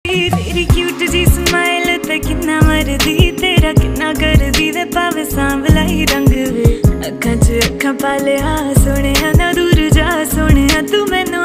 तेरी क्यूट जी स्माइल ते किन्ना मरदी, तेरा किन्ना करदी वे भावे सांवला ही रंग वे। अखां च अखां पा लिया सोहणिया ना दूर जा सोहणिया तू मैनू